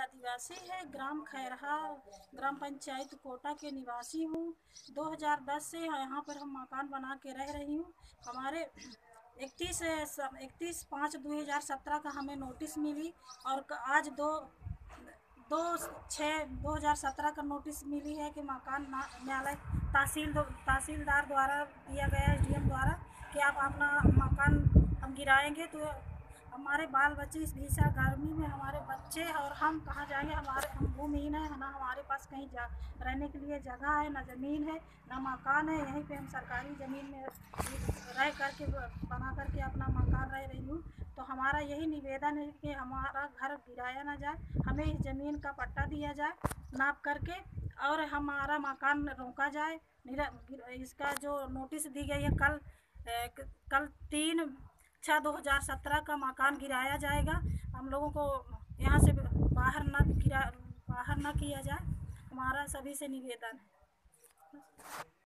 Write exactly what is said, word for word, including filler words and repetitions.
आदिवासी है, ग्राम खैरहा, ग्राम पंचायत कोटा के निवासी हूँ। दो हज़ार दस से यहाँ पर हम मकान बना के रह रही हूँ। हमारे इकतीस इकतीस पाँच दो हज़ार सत्रह का हमें नोटिस मिली और आज दो दो छः दो हज़ार सत्रह का नोटिस मिली है कि मकान न्यायालय तहसील तहसीलदार द्वारा दिया गया, एस डी एम द्वारा, कि आप अपना मकान हम गिराएंगे तो हमारे बाल बच्चे इस भीषण गर्मी में, हमारे बच्चे और हम कहाँ जाएंगे। हमारे हम भूमिहीन हैं, ना हमारे पास कहीं जा रहने के लिए जगह है, ना ज़मीन है, ना मकान है। यहीं पे हम सरकारी ज़मीन में रह करके बना करके अपना मकान रह रही हूँ। तो हमारा यही निवेदन है कि हमारा घर गिराया ना जाए, हमें इस ज़मीन का पट्टा दिया जाए नाप करके, और हमारा मकान रोका जाए। इसका जो नोटिस दी गई है, कल कल तीन छः दो हज़ार सत्रह का मकान गिराया जाएगा। हम लोगों को यहाँ से बाहर न गिरा बाहर न किया जाए, हमारा सभी से निवेदन है।